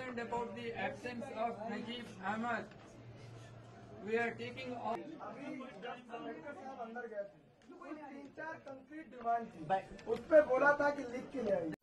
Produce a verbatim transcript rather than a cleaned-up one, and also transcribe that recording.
concerned about the absence of Najeeb Ahmad. We are taking all. अंदर गए थे, तीन चार कंक्रीट डिमांड थी, उस पे बोला था कि लिख के ले आइए।